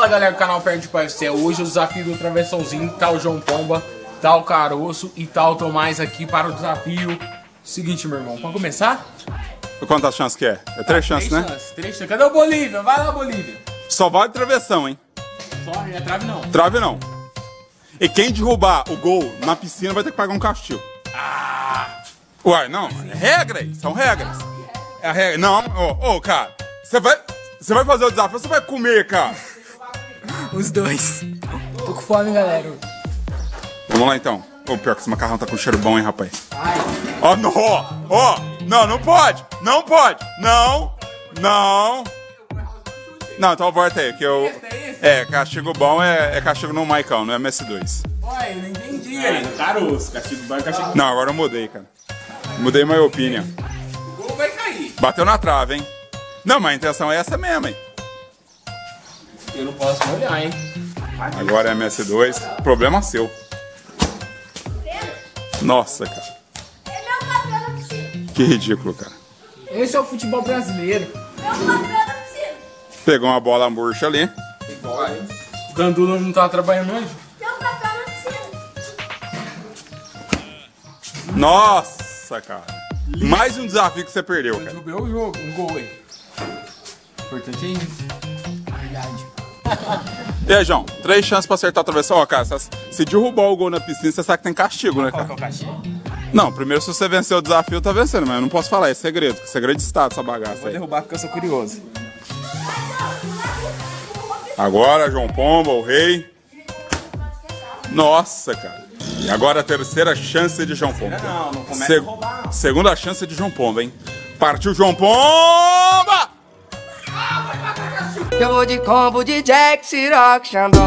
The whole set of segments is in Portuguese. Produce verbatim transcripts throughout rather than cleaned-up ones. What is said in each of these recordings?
Fala galera do canal Perde Pai Céu. Hoje o desafio do travessãozinho, tá o João Pomba, tá o Caroço e tá o Tomás aqui para o desafio. Seguinte, meu irmão, pode começar? Quantas chances que é? É três ah, chances, três né? Chances, três chances. Cadê o Bolívia? Vai lá, Bolívia. Só vale travessão, hein? Só, não é trave não. Trave não. E quem derrubar o gol na piscina vai ter que pagar um castigo. Ah! Uai, não, é regra aí, são regras. É a regra. Não, ô, oh, oh, cara, você vai, você vai fazer o desafio ou você vai comer, cara? Os dois. Tô com fome, galera. Vamos lá então. Ô, oh, pior que esse macarrão tá com cheiro bom, hein, rapaz? Ó, oh, não, ó, ó, não, não pode, não pode, não, não. Não, então volta aí, que eu... É, castigo bom é, é castigo no Maicão, não é M S dois. Ué, eu não entendi aí. É, Caroço, castigo bom é castigo... Não, agora eu mudei, cara. Mudei minha opinião. O gol vai cair. Bateu na trave, hein? Não, mas a intenção é essa mesmo, hein? Eu não posso olhar, hein? Agora é M S dois, problema seu. Nossa, cara. Que ridículo, cara. Esse é o futebol brasileiro. Pegou uma bola murcha ali. O Gandula não tá trabalhando hoje? Nossa, cara. Mais um desafio que você perdeu, cara. Eu derrubei o jogo, um gol aí. Importante é isso. Verdade. E aí, João? Três chances pra acertar a travessão. Ó, cara, se derrubar o gol na piscina, você sabe que tem castigo, né, cara? Qual que é o castigo? Não, primeiro se você vencer o desafio, tá vencendo, mas eu não posso falar, é segredo. Segredo de estado essa bagaça aí. Vou derrubar porque eu sou curioso. Agora, João Pomba, o rei. Nossa, cara. E agora a terceira chance de João Pomba. Não, não começa Se... a roubar. Segunda chance de João Pomba, hein? Partiu João Pomba! Eu vou de combo de Jack, Ciroc, Xandão.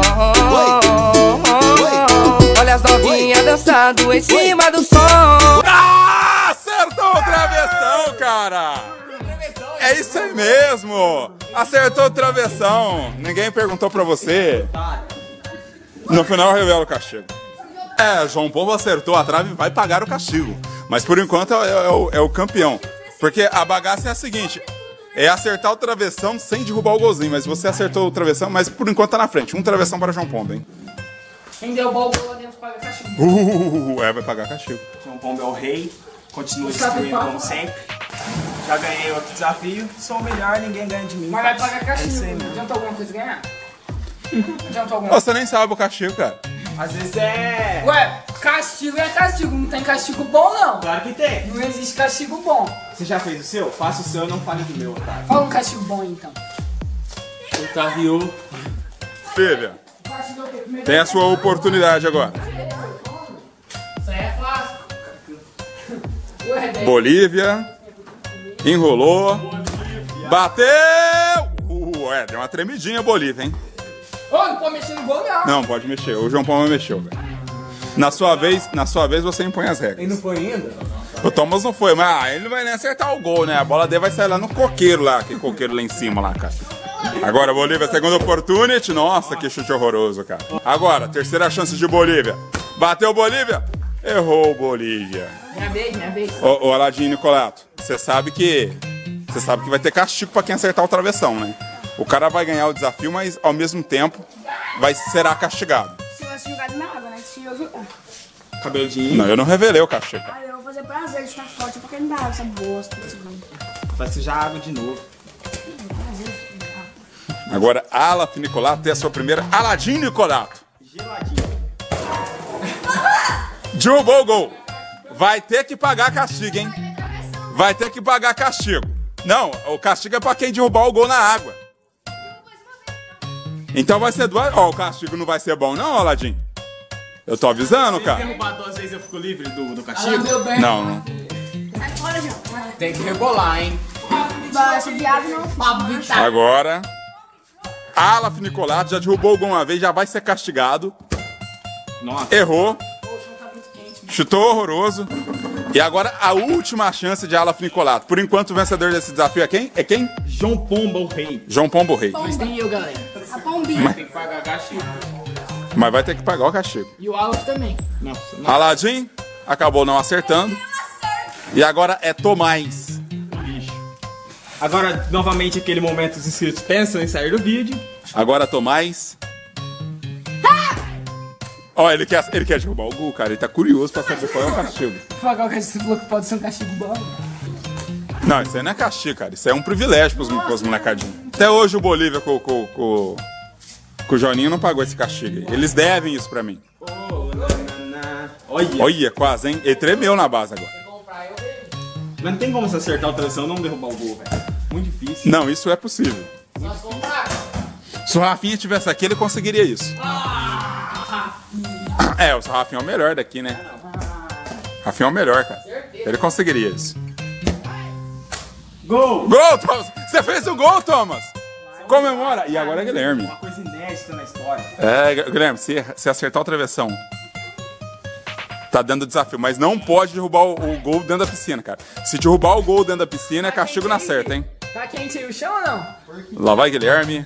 Olha as novinhas dançando em cima do som. Ah, acertou o travessão, cara! É isso aí mesmo! Acertou o travessão. Ninguém perguntou pra você. No final eu revelo o castigo. É, João Pomba acertou a trave e vai pagar o castigo. Mas por enquanto é, é, é, o, é o campeão. Porque a bagaça é a seguinte: é acertar o travessão sem derrubar o golzinho. Mas você acertou o travessão, mas por enquanto tá na frente. Um travessão para João Pomba, hein? Quem derrubar o gol lá dentro paga castigo. Uh, é, vai pagar castigo. João Pomba é o rei. Continua destruindo como sempre. Já ganhei outro desafio. Sou o melhor, ninguém ganha de mim. Mas vai pagar castigo. É adiantou alguma coisa ganhar? Adiantou alguma coisa? Você nem sabe o castigo, cara. Às vezes é... Ué, castigo é castigo. Não tem castigo bom, não. Claro que tem. Não existe castigo bom. Você já fez o seu? Faça o seu, não fale do meu, tá? Fala um castigo bom, então. Otávio. Filha, tem a sua oportunidade agora. Isso aí é fácil. Ué, Bolívia. Enrolou. Bateu! Uh, é, deu uma tremidinha Bolívia, hein? Ô, não pode mexer no gol, não. Não, pode mexer. O João Pomba mexeu, velho. Na sua vez, na sua vez você impõe as regras. Ele não foi ainda? O Thomas não foi, mas ah, ele não vai nem acertar o gol, né? A bola dele vai sair lá no coqueiro lá, aquele coqueiro lá em cima lá, cara. Agora, Bolívia, segunda opportunity. Nossa, que chute horroroso, cara. Agora, terceira chance de Bolívia. Bateu Bolívia. Errou Bolívia. Minha vez, minha vez. Ô, ô Aladim Nicolato, você sabe que... Você sabe que vai ter castigo pra quem acertar o travessão, né? O cara vai ganhar o desafio, mas ao mesmo tempo vai será castigado. Se você jogar na água, né? Se eu jogar. Cabelo de... Não, eu não revelei o castigo. Aí eu vou fazer prazer de estar forte, porque não dá essa bosta. Vai sujar a água de novo. Agora, Alaf Nicolato tem a sua primeira Aladim Nicolato. Geladinho. Derrubou o gol. Vai ter que pagar castigo, hein? Vai ter que pagar castigo. Não, o castigo é pra quem derrubar o gol na água. Então vai ser duas... Ó, o castigo não vai ser bom não, Aladim? Eu tô avisando, Se cara. Se derrubar duas vezes eu fico livre do, do castigo? Não, não. Sai fora, João. Tem que rebolar, hein? Esse viado não fala. Agora, Alaf Nicolato já derrubou o gol uma vez, já vai ser castigado. Nossa. Errou. Chutou horroroso. E agora a última chance de Alaf Nicolato. Por enquanto o vencedor desse desafio é quem? É quem? João Pomba, o rei. João Pomba, o rei. Mas tem eu, galera. A pombinha. Tem que pagar castigo. Mas vai ter que pagar o castigo. E o Alf também. Nossa, não. Aladim acabou não acertando. E agora é Tomás. Lixo. Agora, novamente, aquele momento os inscritos pensam em sair do vídeo. Agora, Tomás. Ó, ele quer, ele quer derrubar o gol, cara. Ele tá curioso pra saber qual é o castigo. Qual que você falou que pode ser um castigo bom? Não, isso aí não é castigo, cara. Isso aí é um privilégio pros, pros molecadinhos. Até hoje o Bolívia com, com, com, com o Joninho não pagou esse castigo aí. Eles devem isso pra mim. Olha. Olha, quase, hein? Ele tremeu na base agora. Mas não tem como você acertar o travessão e não derrubar o gol, velho. Muito difícil. Não, isso é possível. Se o Rafinha tivesse aqui, ele conseguiria isso. É, o Rafinha é o melhor daqui, né? Rafinha é o melhor, cara. Ele conseguiria isso. Gol! Gol, Thomas! Você fez o gol, Thomas! Comemora! E agora é Guilherme. Uma coisa inédita na história. É, Guilherme, se, se acertar o travessão, tá dando desafio, mas não pode derrubar o, o gol dentro da piscina, cara. Se derrubar o gol dentro da piscina, é castigo na certa, hein? Tá quente aí o chão ou não? Lá vai Guilherme.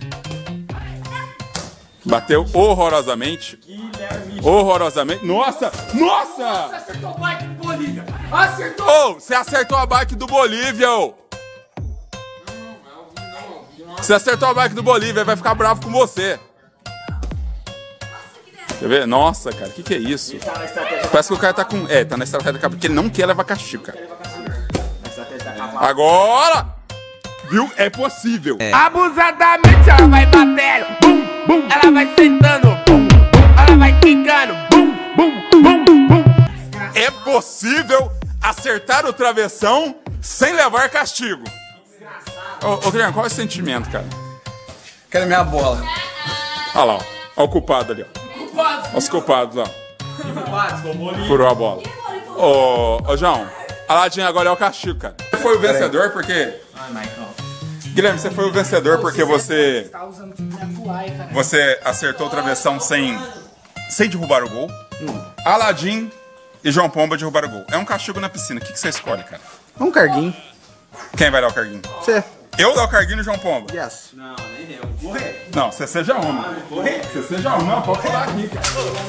Bateu horrorosamente. Horrorosamente. Nossa! Nossa! Acertou o bike do Bolívia! Acertou! Ô, você acertou a bike do Bolívia, ô! Você acertou a bike do Bolívia, vai ficar bravo com você. Quer ver? Nossa, cara, o que, que é isso? Parece que o cara tá com... É, tá na estratégia porque ele não quer levar castigo, cara. Agora! Viu? É possível. É. Abusadamente ela vai batendo, bum, bum. Ela vai sentando, bum, bum. Ela vai quicando, bum, bum, bum, bum. É possível acertar o travessão sem levar castigo. Ô, ô Guilherme, qual é o sentimento, cara? Quero minha bola. Olha lá, ó. Olha o culpado ali, ó. Olha os culpados, ó. Furou a bola. Ô, ô João, a ladinha agora é o castigo, cara. Você foi o vencedor porque... Guilherme, você foi o vencedor porque você... Tá usando tudo na toalha, cara. Você acertou o travessão sem... sem derrubar o gol. Aladim e João Pomba derrubaram o gol. É um castigo na piscina. O que, que você escolhe, cara? Um carguinho. Quem vai dar o carguinho? Você. Eu dar o carguinho no João Pomba? Yes. Não, nem eu. Correr. Não, você seja homem. Correr. Você seja homem. Não, pode pular aqui, cara.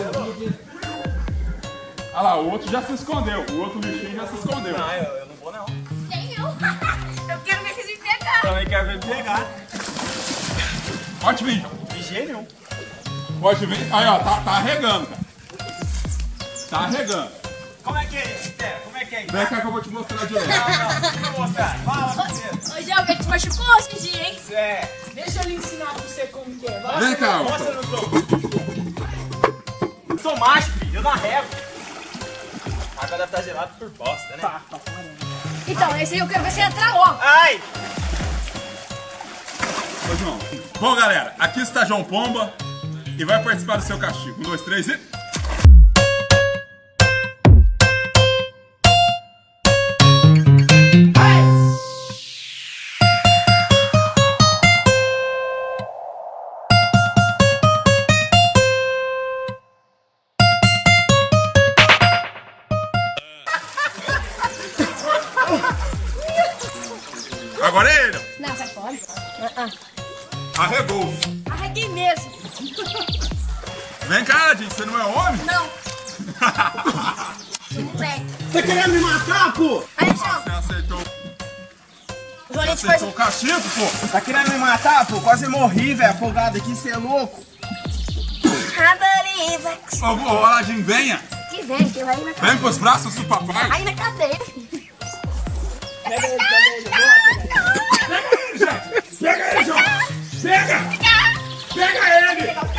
Olha lá, o outro já se escondeu. O outro bichinho já se escondeu. Não, eu, eu não vou, não. Nem eu. Eu quero ver vocês me pegar. Também quero ver me pegar. Pode vir. De jeito nenhum. Pode vir. Aí, ó, tá, tá arregando, cara. Tá arregando. Como é que é isso, Té? Como é que é isso? Vem cá que eu vou te mostrar de novo. Não, não, não vou mostrar. Fala primeiro. Ô, João, ele te machucou esse dia, hein? É. Deixa ele ensinar pra você como que é. Vai. Vem cá, ó. Mostra no jogo. Eu sou macho, filho. Eu não arrego. A água deve estar gelada por bosta, né? Tá, tá. Então, esse aí eu quero ver você entrar logo. Ai! Ô, João. Bom, galera, aqui está João Pomba e vai participar do seu castigo. Um, dois, três e... Agora é ele. Não, sai fora. Arregou. Arreguei mesmo. Vem cá, gente, você não é homem? Não. Moleque. Tá querendo me matar, pô? Aí, João. Você acertou, O você João te faz... acertou o castigo, pô. Tá querendo me matar, pô? Quase morri, velho. Afogado aqui, cê é louco. Radarivax. Ô, ô, Aladim, venha. Que vem, que vai aí na cadeira. Vem com os braços do papai. Aí na cadeira. Pega ele, João. Pega! Pega ele!